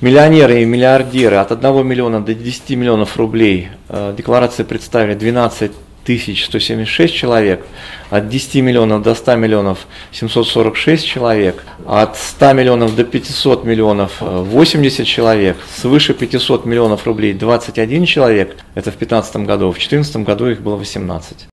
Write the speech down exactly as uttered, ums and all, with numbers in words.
Миллионеры и миллиардеры от одного миллиона до десяти миллионов рублей декларации представили двенадцать тысяч сто семьдесят шесть человек, от десяти миллионов до ста миллионов семьсот сорок шесть человек, от ста миллионов до пятисот миллионов восемьдесят человек, свыше пятисот миллионов рублей двадцать один человек, это в две тысячи пятнадцатом году, в две тысячи четырнадцатом году их было восемнадцать.